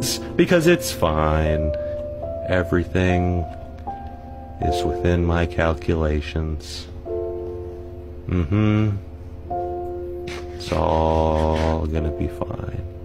because it's fine. Everything is within my calculations. It's all gonna be fine.